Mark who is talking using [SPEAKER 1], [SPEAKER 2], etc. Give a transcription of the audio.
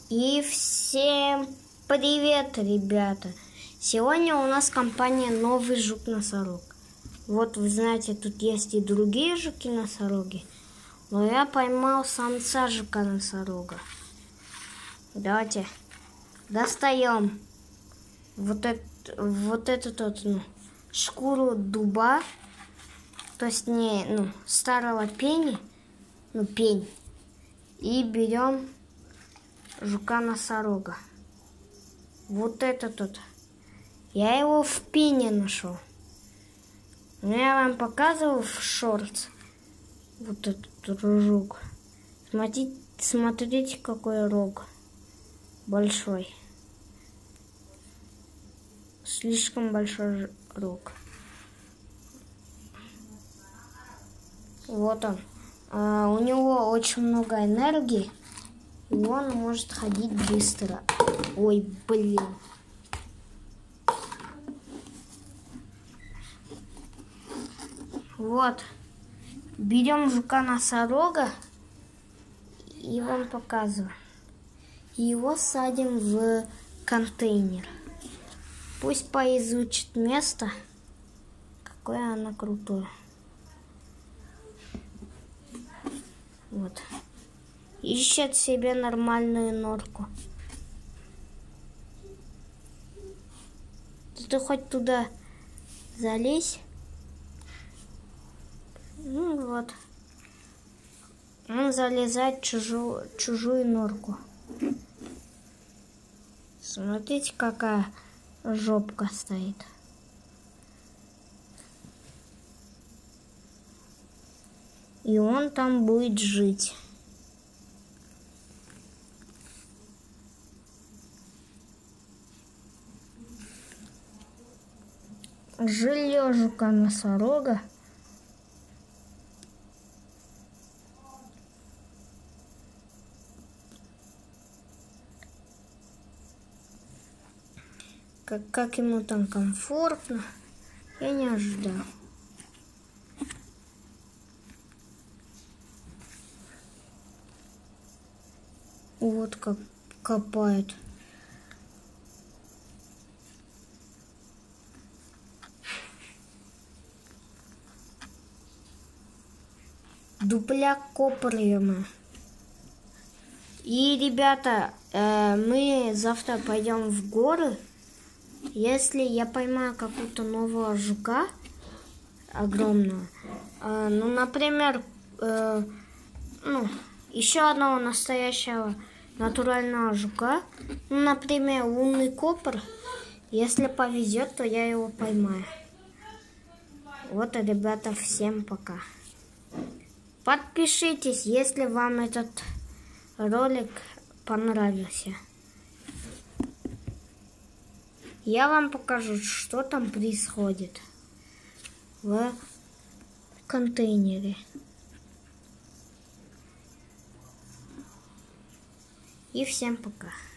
[SPEAKER 1] И всем привет, ребята! Сегодня у нас компания «Новый жук-носорог». Вот вы знаете, тут есть и другие жуки-носороги, но я поймал самца жука-носорога. Давайте достаем вот эту шкуру дуба, то есть старого пень, и берем жука-носорога. Вот это тут. Я его в пене нашел. Я вам показывал в шортс. Вот этот жук. Смотрите, какой рог. Большой. Слишком большой рог. Вот он. У него очень много энергии. И он может ходить быстро. Ой, блин. Вот. Берем жука-носорога и вам показываю. Его садим в контейнер. Пусть поизучит место, какое оно крутое. Вот. Ищет себе нормальную норку. Ты хоть туда залезь. Ну вот. Он залезает в чужую норку. Смотрите, какая жопка стоит. И он там будет жить. Жилье жука-носорога. Как ему там комфортно, я не ожидал. Вот как копает. Дупляк копаем. И, ребята, мы завтра пойдем в горы. Если я поймаю какого-то нового жука огромного, например, еще одного настоящего натурального жука, например, лунный копр, если повезет, то я его поймаю. Вот, ребята, всем пока. Подпишитесь, если вам этот ролик понравился. Я вам покажу, что там происходит в контейнере. И всем пока.